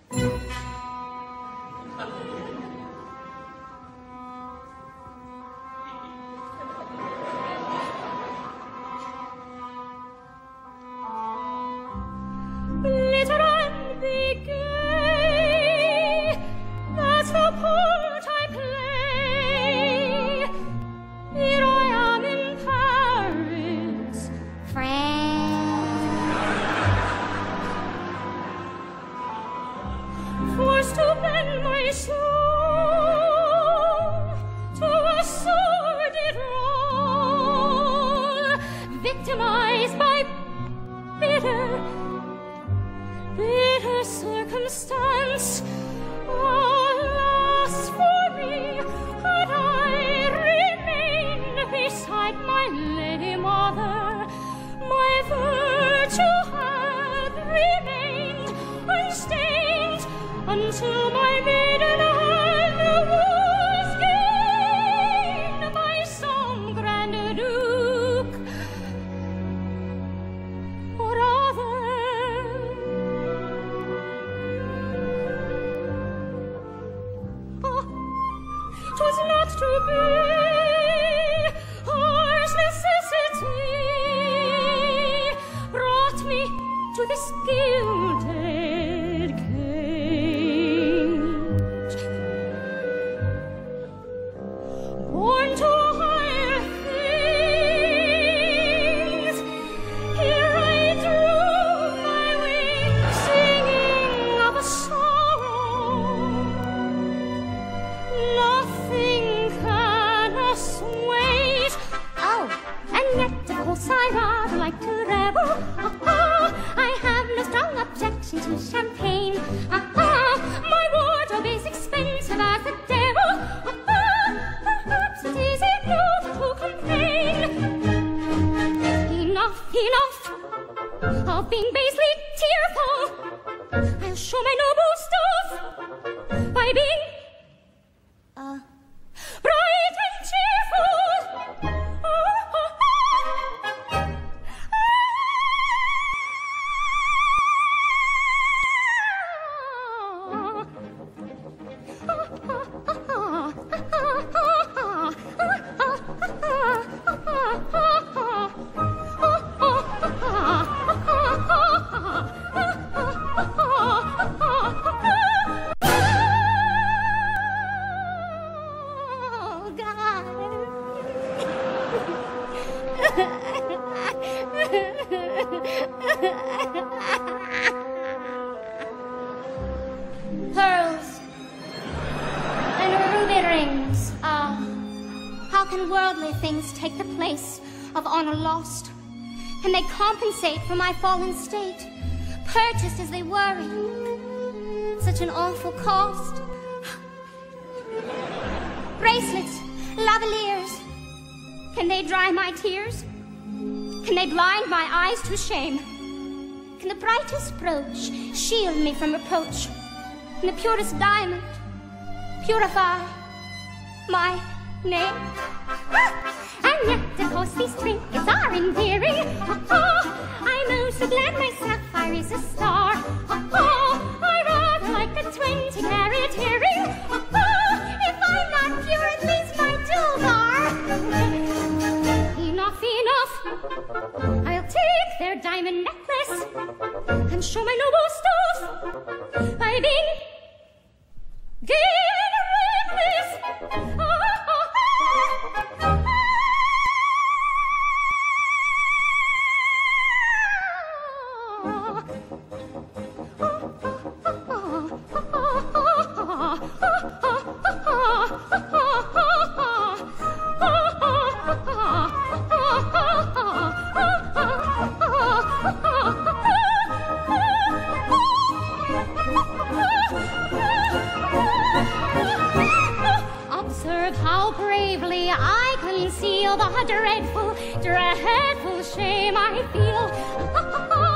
Glitter and be gay, that's the part I play. Here I am in Paris, France, forced to bend my soul to a sordid role, victimized by bitter circumstance. Alas for me, had I remained beside my lady mother, my virtue had remained unstained until my maiden hand was gained by some grand duke or other. 'Twas not to be, harsh necessity brought me to this gilded cage. Born to higher things, here I drew my wings, singing of a sorrow nothing can assuage. Oh, and yet of course I rather like to revel. I have no strong objection to champagne. My wardrobe is expensive as the devil. Perhaps it is enough to complain. Enough of being basely tearful. I'll show my noble stuff by being bright and cheerful. Pearls and ruby rings. How can worldly things take the place of honor lost? Can they compensate for my fallen state, purchased as they were at such an awful cost? Bracelets, lavaliers, can they dry my tears? Can they blind my eyes to shame? Can the brightest brooch shield me from reproach? Can the purest diamond purify my name? And yet, of course, these trinkets are endearing. I'm oh so glad my sapphire is a star. I rather like the 20-carat earring. If I'm not pure, at least my jewels are. Enough. I'll take their diamond necklace and show my noble stuff by being gay and reckless. Observe how bravely I conceal the dreadful shame I feel.